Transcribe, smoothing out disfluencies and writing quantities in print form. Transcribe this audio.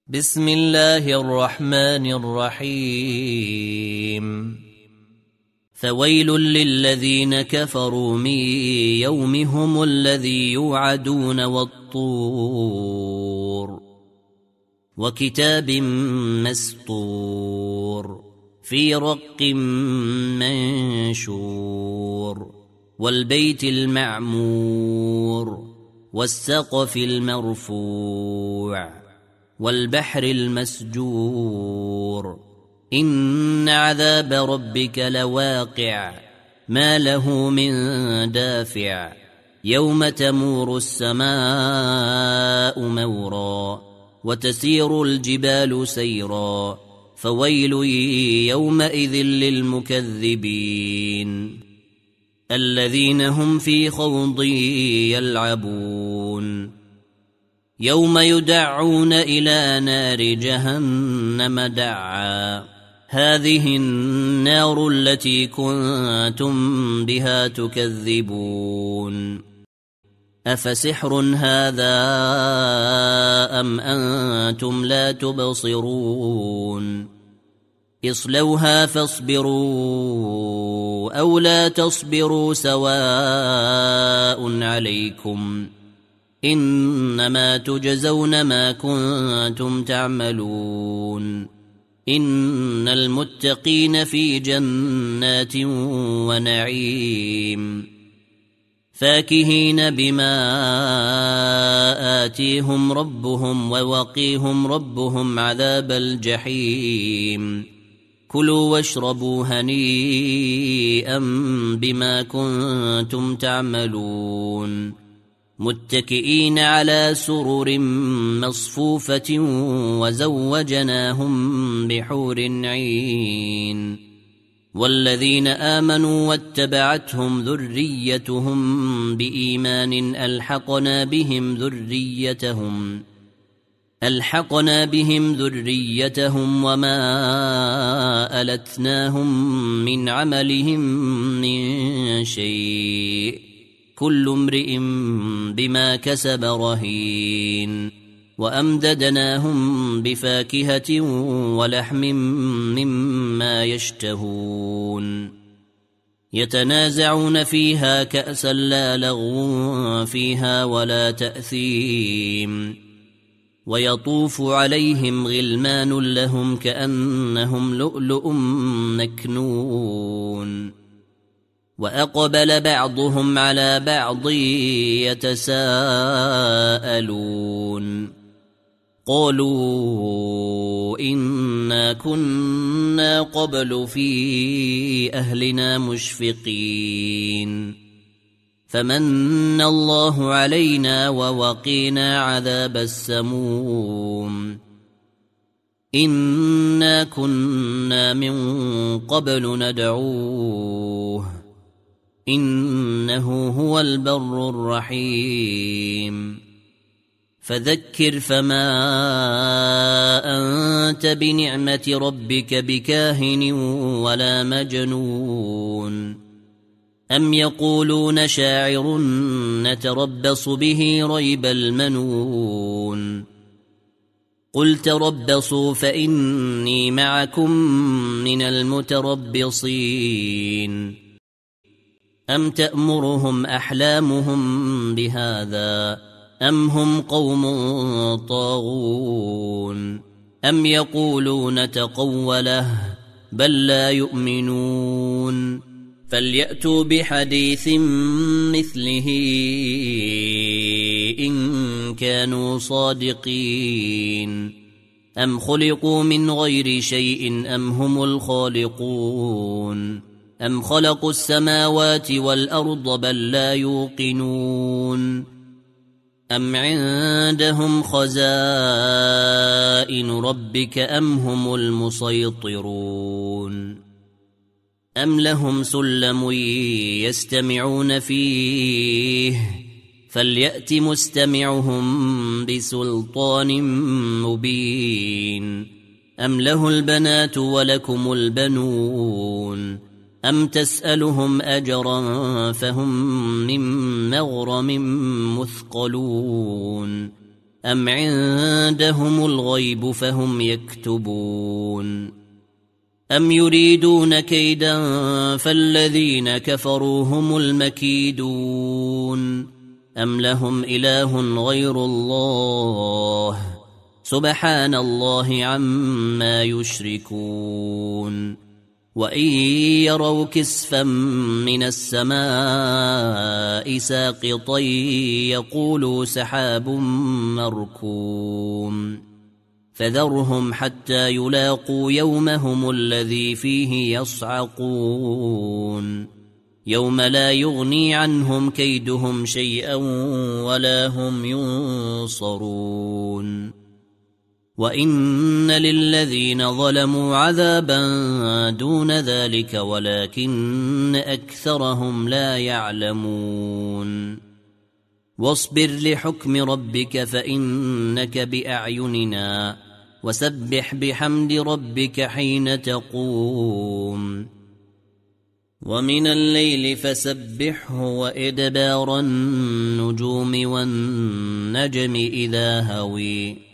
بسم الله الرحمن الرحيم فويل للذين كفروا من يومهم الذي يوعدون والطور وكتاب مسطور في رق منشور والبيت المعمور والسقف المرفوع والبحر المسجور إن عذاب ربك لواقع ما له من دافع يوم تمور السماء مورا وتسير الجبال سيرا فويل يومئذ للمكذبين الذين هم في خوض يلعبون يوم يدعون إلى نار جهنم دعا هذه النار التي كنتم بها تكذبون أفسحر هذا أم أنتم لا تبصرون اصلوها فاصبروا أو لا تصبروا سواء عليكم إنما تجزون ما كنتم تعملون إن المتقين في جنات ونعيم فاكهين بما آتيهم ربهم ووقيهم ربهم عذاب الجحيم كلوا واشربوا هنيئا بما كنتم تعملون متكئين على سرر مصفوفة وزوجناهم بحور عين والذين آمنوا واتبعتهم ذريتهم بإيمان ألحقنا بهم ذريتهم وما ألتناهم من عملهم من شيء كل امرئ بما كسب رهين وأمددناهم بفاكهة ولحم مما يشتهون يتنازعون فيها كأسا لا لغو فيها ولا تأثيم ويطوف عليهم غلمان لهم كأنهم لؤلؤ مكنون وأقبل بعضهم على بعض يتساءلون قالوا إنا كنا قبل في أهلنا مشفقين فمن الله علينا ووقينا عذاب السموم إنا كنا من قبل ندعوه إنه هو البر الرحيم فذكر فما أنت بنعمة ربك بكاهن ولا مجنون أم يقولون شاعر نتربص به ريب المنون قل تربصوا فإني معكم من المتربصين أم تأمرهم أحلامهم بهذا أم هم قوم طاغون أم يقولون تقوله بل لا يؤمنون فليأتوا بحديث مثله إن كانوا صادقين أم خلقوا من غير شيء أم هم الخالقون أم خلقوا السماوات والأرض بل لا يوقنون أم عندهم خزائن ربك أم هم المسيطرون أم لهم سلم يستمعون فيه فليأت مستمعهم بسلطان مبين أم له البنات ولكم البنون أم تسألهم أجرا فهم من مغرم مثقلون أم عندهم الغيب فهم يكتبون أم يريدون كيدا فالذين كفروا هم المكيدون أم لهم إله غير الله سبحان الله عما يشركون وإن يروا كسفا من السماء ساقطا يقولوا سحاب مركوم فذرهم حتى يلاقوا يومهم الذي فيه يصعقون يوم لا يغني عنهم كيدهم شيئا ولا هم ينصرون وإن للذين ظلموا عذابا دون ذلك ولكن أكثرهم لا يعلمون واصبر لحكم ربك فإنك بأعيننا وسبح بحمد ربك حين تقوم ومن الليل فسبحه وإدبار النجوم والنجم إذا هوي